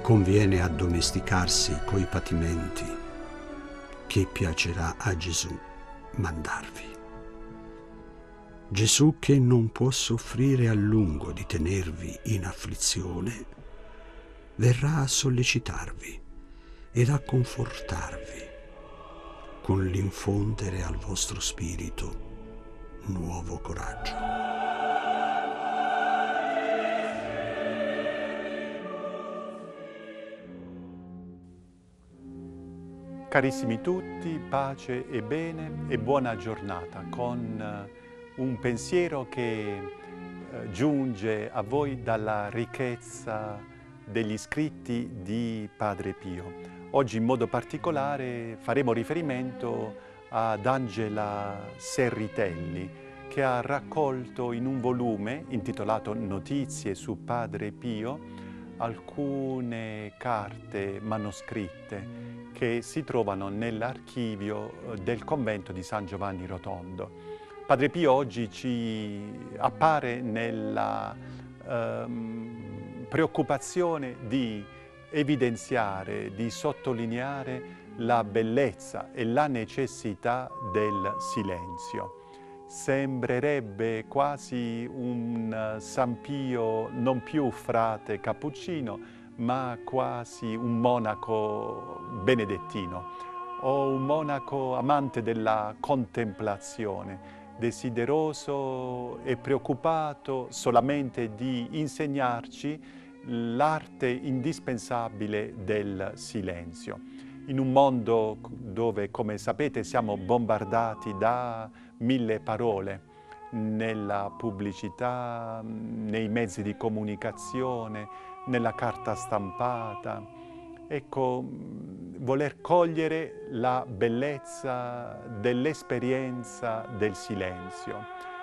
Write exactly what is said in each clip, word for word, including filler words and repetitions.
conviene addomesticarsi coi patimenti che piacerà a Gesù mandarvi. Gesù, che non può soffrire a lungo di tenervi in afflizione, verrà a sollecitarvi ed a confortarvi con l'infondere al vostro spirito nuovo coraggio. Carissimi tutti, pace e bene e buona giornata con un pensiero che giunge a voi dalla ricchezza degli scritti di Padre Pio. Oggi in modo particolare faremo riferimento ad Angela Serritelli, che ha raccolto in un volume intitolato Notizie su Padre Pio alcune carte manoscritte che si trovano nell'archivio del convento di San Giovanni Rotondo. Padre Pio oggi ci appare nella ehm, preoccupazione di evidenziare, di sottolineare la bellezza e la necessità del silenzio. Sembrerebbe quasi un San Pio non più frate cappuccino, ma quasi un monaco benedettino o un monaco amante della contemplazione, desideroso e preoccupato solamente di insegnarci l'arte indispensabile del silenzio. In un mondo dove, come sapete, siamo bombardati da mille parole, nella pubblicità, nei mezzi di comunicazione, nella carta stampata. Ecco, voler cogliere la bellezza dell'esperienza del silenzio.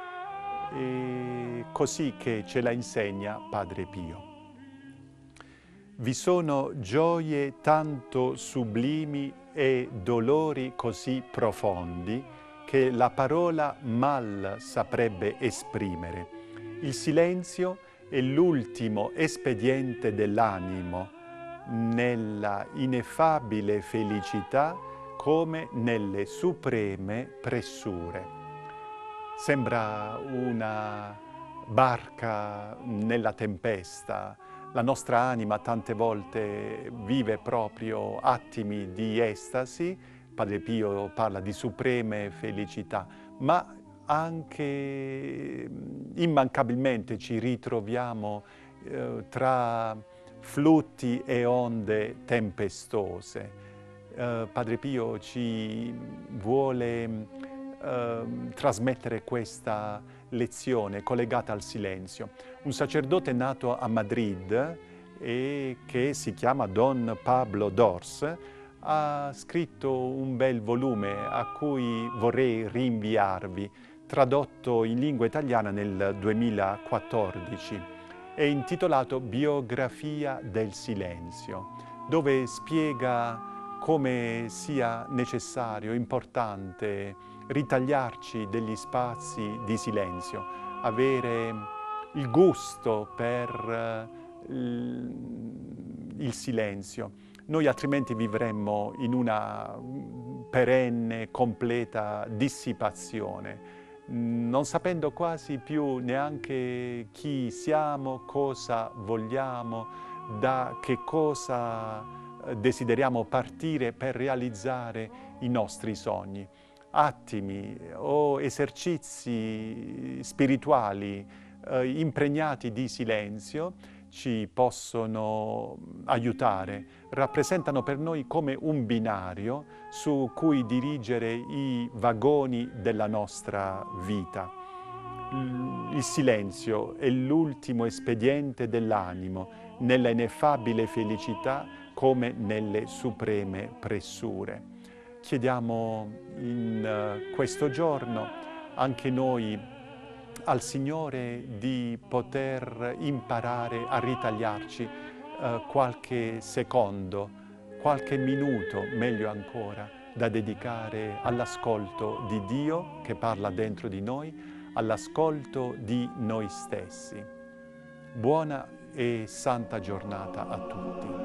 E così che ce la insegna Padre Pio. Vi sono gioie tanto sublimi e dolori così profondi che la parola mal saprebbe esprimere. Il silenzio è l'ultimo espediente dell'animo, nella ineffabile felicità come nelle supreme pressure. Sembra una barca nella tempesta. La nostra anima tante volte vive proprio attimi di estasi. Padre Pio parla di supreme felicità, ma anche immancabilmente ci ritroviamo eh, tra flutti e onde tempestose. Eh, Padre Pio ci vuole eh, trasmettere questa lezione collegata al silenzio. Un sacerdote nato a Madrid e che si chiama Don Pablo Dors ha scritto un bel volume a cui vorrei rinviarvi, tradotto in lingua italiana nel duemilaquattordici. È intitolato Biografia del silenzio, dove spiega come sia necessario, importante, ritagliarci degli spazi di silenzio, avere il gusto per il silenzio. Noi altrimenti vivremmo in una perenne, completa dissipazione, non sapendo quasi più neanche chi siamo, cosa vogliamo, da che cosa desideriamo partire per realizzare i nostri sogni. Attimi o esercizi spirituali eh, impregnati di silenzio ci possono aiutare, rappresentano per noi come un binario su cui dirigere i vagoni della nostra vita. Il silenzio è l'ultimo espediente dell'animo, nella ineffabile felicità come nelle supreme pressure. Chiediamo in questo giorno anche noi al Signore di poter imparare a ritagliarci eh, qualche secondo, qualche minuto, meglio ancora, da dedicare all'ascolto di Dio che parla dentro di noi, all'ascolto di noi stessi. Buona e santa giornata a tutti.